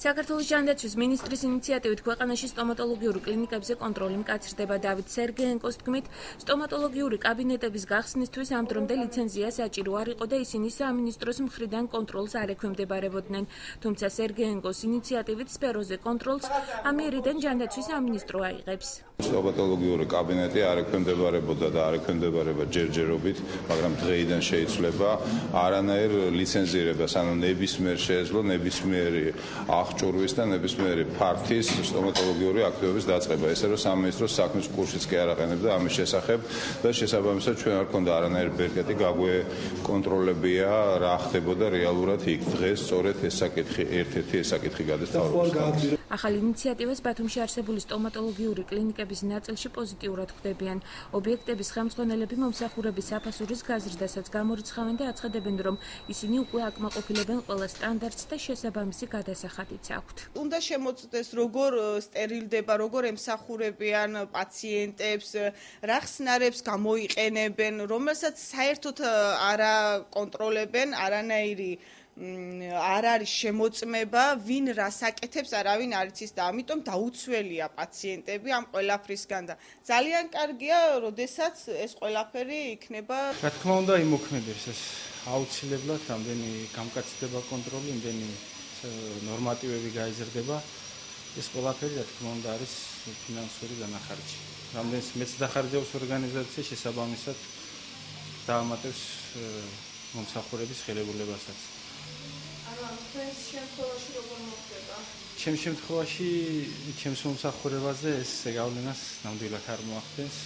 საქართველოს ჯანდაცვის მინისტრის ინიციატივით ქვეყანაში სტომატოლოგიური კლინიკებზე კონტროლი მკაცრდება. დავით სერგეენკოს თქმით, სტომატოლოგიური კაბინეტების გახსნისთვის ამ დრომდე ლიცენზია საჭირო არ იყო და ისინი სამინისტროს მხრიდან კონტროლს არ ექვემდებარებოდნენ. თუმცა სერგეენკოს ინიციატივით სფეროზე კონტროლს ამიერიდან ჯანდაცვის სამინისტრო აიღებს. სტომატოლოგიური კაბინეტი არ ექვემდებარებოდა და არ ექვემდებარება ჯერჯერობით, მაგრამ დღეიდან შეიცვლება არანაირ ლიცენზირებას, ანუ ნებისმიერ შეეძლო ნებისმიერი აღჭურვის და ნებისმიერი ფართის სტომატოლოგიური აქტივობის დაწყება. ესე რომ სამინისტროს საქმის კურსიც კი არ აყენებდა ამის შესახებ და შესაბამისად ჩვენ არ ქონდა არანაირი ბერკეტი გაგვეკონტროლებია რა ხდებოდა რეალურად იქ. დღეს სწორედ ეს საკითხი ერთ-ერთი გადასტავდა. ახალ ინიციატივას ბათუმში არსებული სტომატოლოგიური კლინიკების ნაწილში პოზიტიურად ხვდებიან. ობიექტების ხელმძღვანელები მომსახურების საფასურის გაზრდასაც გამორიცხავენ და აცხადებენ, რომ ისინი უკვე აკმაყოფილებენ ყველა სტანდარტს და შესაბამისი გადასახადიც აქვთ. უნდა შემოწდეს როგორ სტერილდება, როგორ ემსახურებიან პაციენტებს, რა ხსნარებს გამოიყენებენ, რომელსაც საერთოდ არ აკონტროლებენ, არანაირი არ არის შემოწმება, ვინ რას აკეთებს, არავინ არ იცის და ამიტომ დაუცველია პაციენტები ამ ყველაფრისგან და ძალიან კარგია, როდესაც ეს ყველაფერი იქნება. რა თქმა უნდა, იმოქმედებს ეს აუცილებლად, რამდენი გამკაცდება კონტროლი, იმდენი ნორმატივები გაიზრდება. ეს ყველაფერი რა თქმა უნდა არის ფინანსური დანახარჯი. რამდენიც მეც დახარჯავს ორგანიზაცია შესაბამისად დაამატებს მომსახურების ღირებულებასაც. თქვენს შემთხვევაში როგორ მოხდება? ჩემს შემთხვევაში ჩემს მომსახურებაზე ეს გავლენას ნამდვილად არ მოახდენს.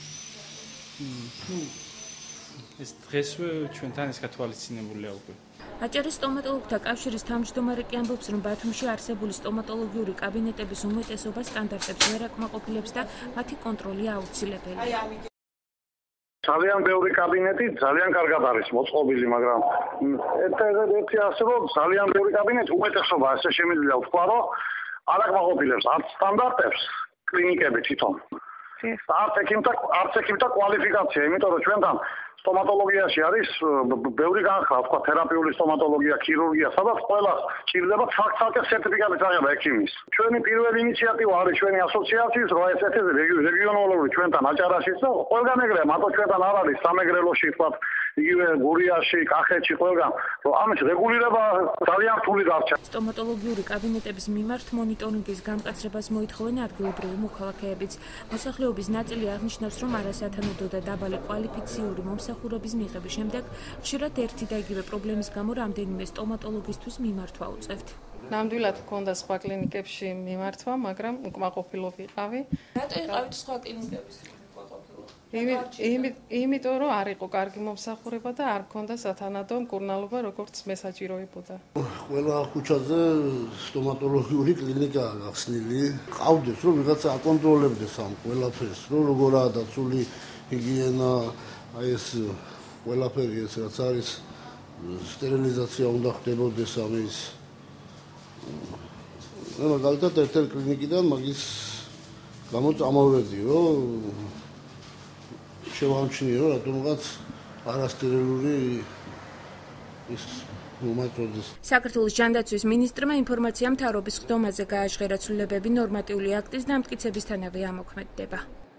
ეს დღესვე ჩვენთან ეს გათვალისწინებულია უკვე. აჭარის სტომატოლოგთა კავშირის თავმჯდომარე კი ამბობს, რომ ბათუმში არსებული სტომატოლოგიური კაბინეტების უმეტესობა სტანდარტებს ვერ აკმაყოფილებს და მათი კონტროლი აუცილებელია. ძალიან ბევრი კაბინეტი ძალიან კარგად არის მოწყობილი, მაგრამ ერთი არსებობს ძალიან ბევრი კაბინეტი უმეტესობა ასე შემიძლია ვთქვა, რომ არ აკმაყოფილებს არც სტანდარტებს კლინიკები თვითონ. არც ექიმთა კვალიფიკაცია, იმიტომ რომ ჩვენთან სტომატოლოგიაში არის ბევრი განხრა, თქვა თერაპიული სტომატოლოგია, ქირურგია, სადაც ყველა ჭირდება ცალკე სერტიფიკატის აღება ექიმის. ჩვენი პირველი ინიციატივა არის ჩვენი ასოციაციის, რომ ეს ეთეზე რეგიონალური ჩვენთან აჭარაშიც და ყველგან ეგრეა, მარტო ჩვენთან არ არის სამეგრელოში, თქვა იგივე გურიაში, კახეთში, ყველგან, რომ ამის რეგულირება ძალიან რთული დარჩა. სტომატოლოგიური კაბინეტების მიმართ მონიტორინგის გამკაცრებას მოითხოვენ ადგილობრივი მოქალაქეებიც. მოსახლეობის ნაწილი აღნიშნავს, რომ არასათანადო და დაბალი კვალიფიციური მომსახურების მიღების შემდეგ ხშირად ერთი და იგივე პრობლემის გამო რამდენიმე სტომატოლოგისთვის მიმართვა უწევთ. ნამდვილად მქონდა სხვა კლინიკებში მიმართვა, მაგრამ უკმაყოფილო ვიყავი. რატო იყავით სხვა კლინიკების? იმიტომ რომ არ იყო კარგი მომსახურება და არ მქონდა სათანადო მკურნალობა, როგორც მე საჭიროებოდა. ყველა ქუჩაზე სტომატოლოგიური კლინიკა გახსნილი. ყავდეს რომ ვიღაცა აკონტროლებდეს ამ ყველაფერს, რომ როგორაა დაცული ჰიგიენა, აი ეს ყველაფერი ეს რაც არის სტერილიზაცია უნდა ხდებოდეს ამის. მე მაგალითად ერთ-ერთ კლინიკიდან მაგის გამო წამოვედი, რომ შევამჩნიე, რომ რატომღაც არასტერილური ის მომაწოდეს. საქართველოს ჯანდაცვის მინისტრმა ინფორმაცია მთავრობის ხდომაზე გააჟღერა ცვლილებები ნორმატიული აქტის დამტკიცებისთანავე ამოქმედდება.